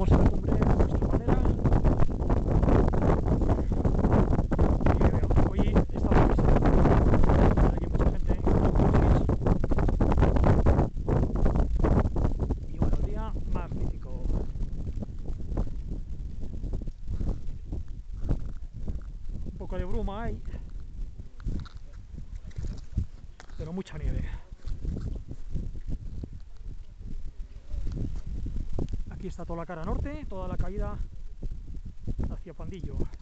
llegamos a la cumbre de nuestra manera. Y hoy estamos aquí mucha gente en los coches. Y bueno, día magnífico. Un poco de bruma hay, pero mucha nieve. Aquí está toda la cara norte, toda la caída hacia Pandillo.